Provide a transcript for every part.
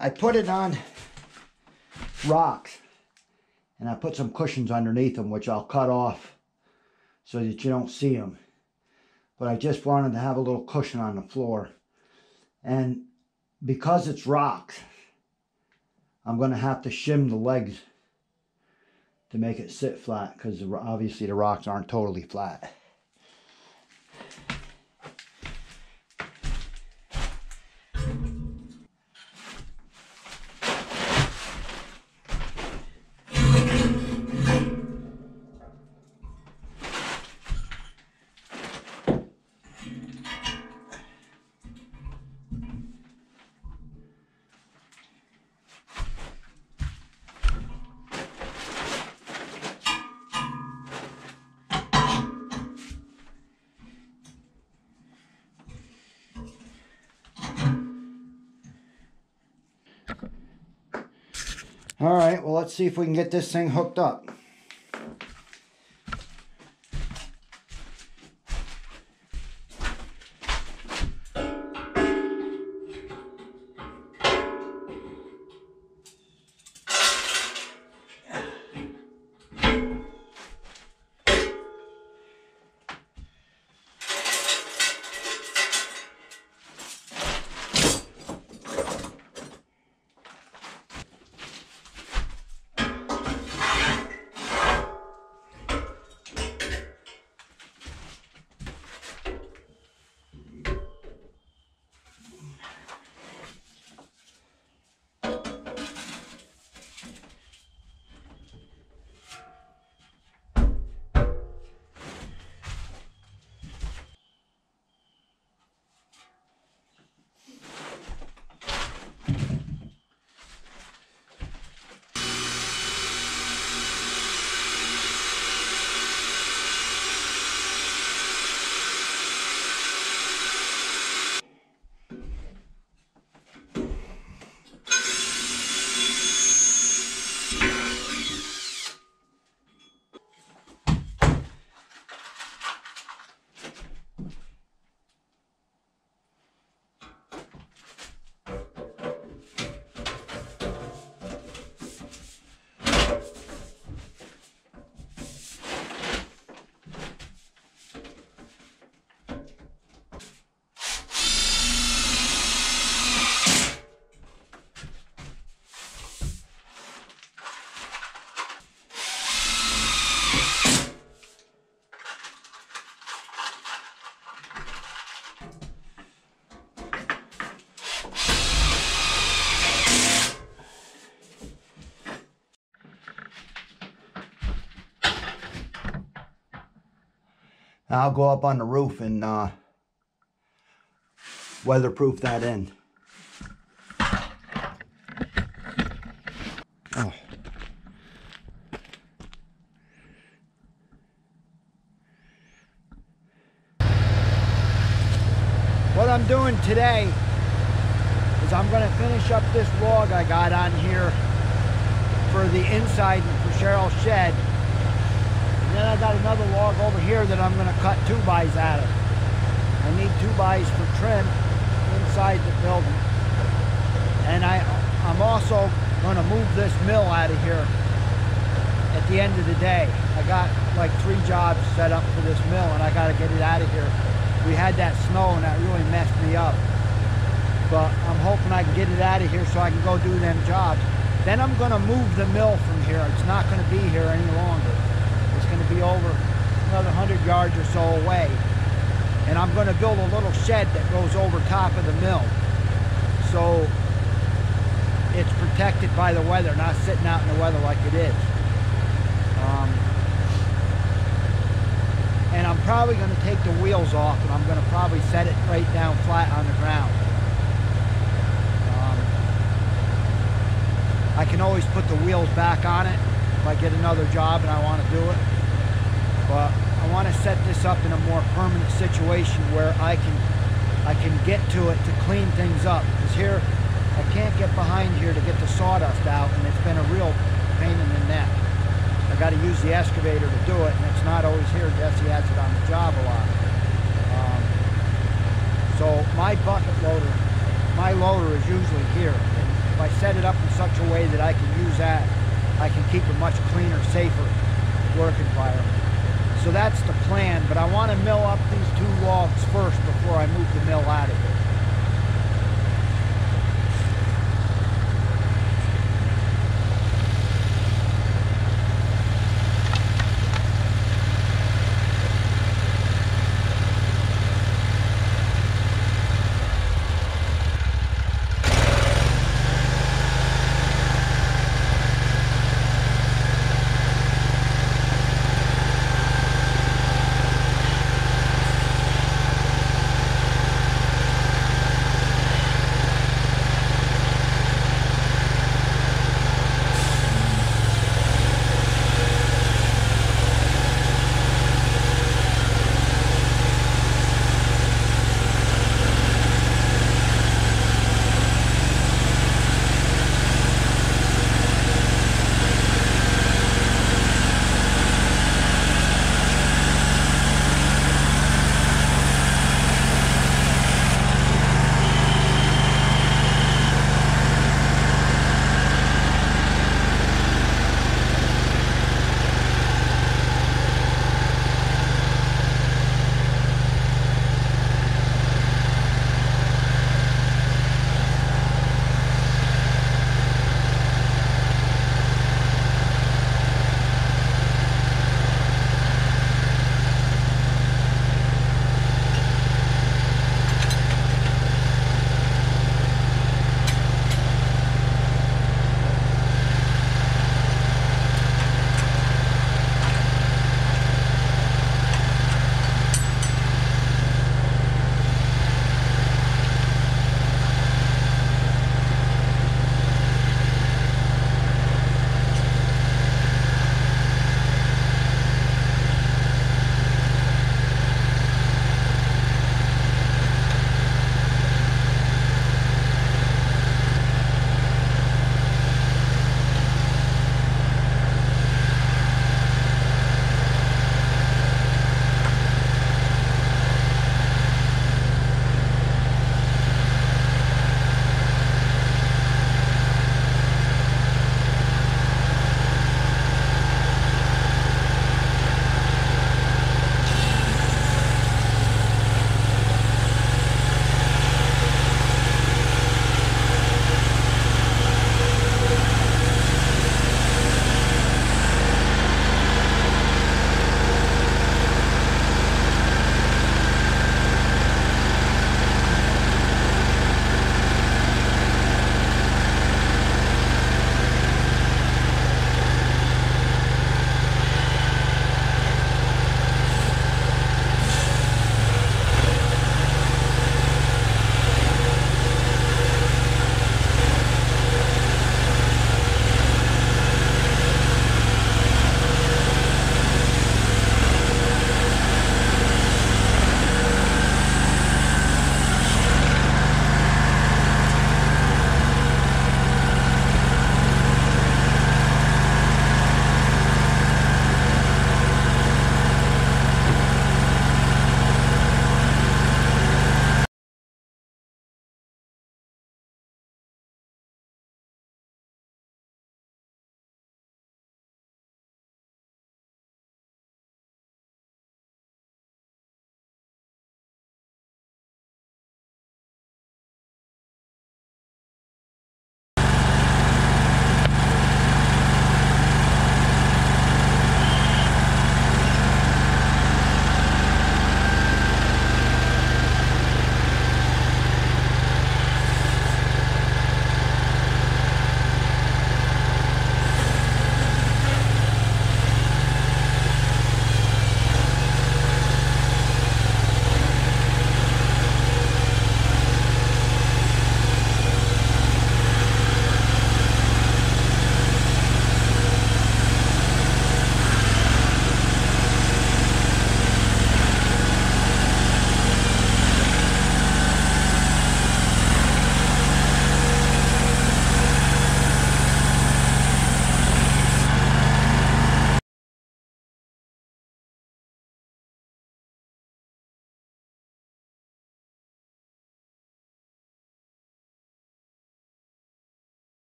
I put it on rocks, and I put some cushions underneath them, which I'll cut off so that you don't see them. But I just wanted to have a little cushion on the floor. And because it's rocks, I'm going to have to shim the legs to make it sit flat, because obviously the rocks aren't totally flat. All right, well, let's see if we can get this thing hooked up. I'll go up on the roof and weatherproof that end. Oh. What I'm doing today is I'm going to finish up this log I got on here for the inside for Cheryl's shed. And then I got another log over here that I'm going to cut 2x out of. I need 2x for trim inside the building. And I'm also going to move this mill out of here at the end of the day. I got like 3 jobs set up for this mill, and I got to get it out of here. We had that snow and that really messed me up. But I'm hoping I can get it out of here so I can go do them jobs. Then I'm going to move the mill from here. It's not going to be here any longer. It's going to be over another 100 yards or so away. And I'm going to build a little shed that goes over top of the mill. So it's protected by the weather, not sitting out in the weather like it is. And I'm probably going to take the wheels off, and I'm going to probably set it right down flat on the ground. I can always put the wheels back on it if I get another job and I want to do it. But I want to set this up in a more permanent situation where I can get to it to clean things up. Because here, I can't get behind here to get the sawdust out, and it's been a real pain in the neck. I got to use the excavator to do it, and it's not always here. Jesse has it on the job a lot. So my bucket loader, my loader is usually here. And I set it up in such a way that I can use that, I can keep a much cleaner, safer work environment. So that's the plan, but I want to mill up these 2 logs first before I move the mill out of here.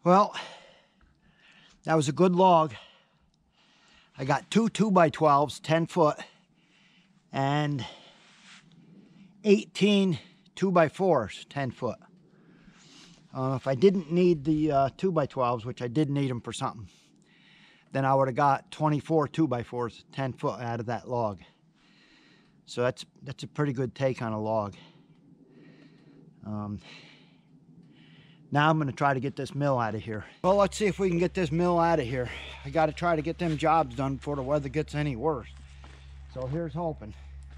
Well, that was a good log. I got two 2x12s, 10 foot, and 18 2x4s, 10 foot. If I didn't need the 2x12s, which I did need them for something, then I would have got 24 2x4s, 10 foot out of that log. So that's a pretty good take on a log. Now I'm going to try to get this mill out of here. Well, let's see if we can get this mill out of here. I got to try to get them jobs done before the weather gets any worse. So here's hoping.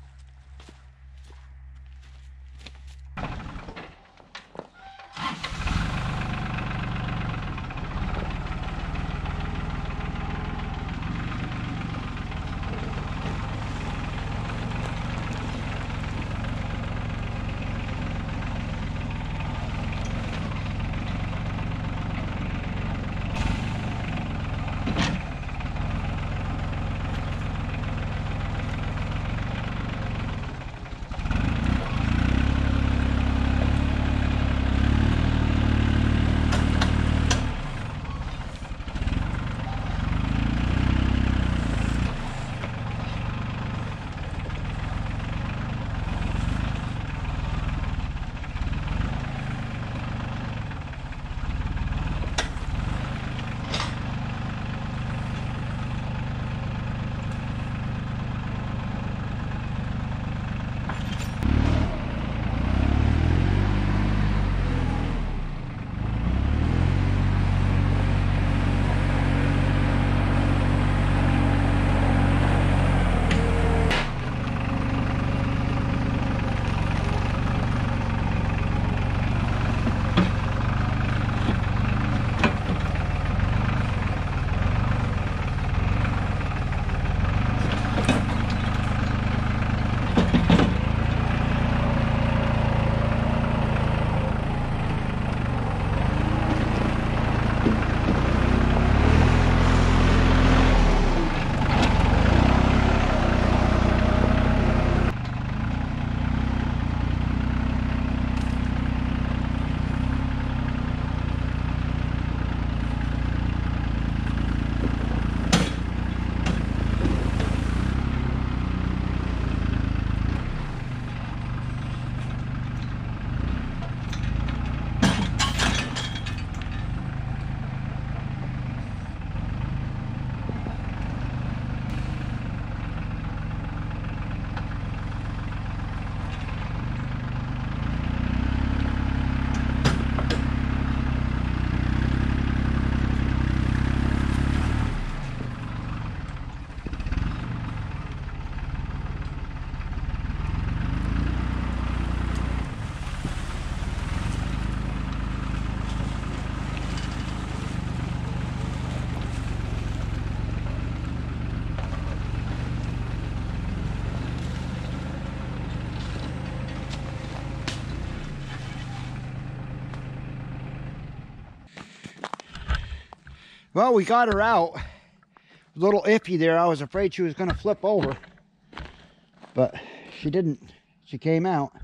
Well, we got her out. A little iffy there. I was afraid she was going to flip over, but she didn't. She came out.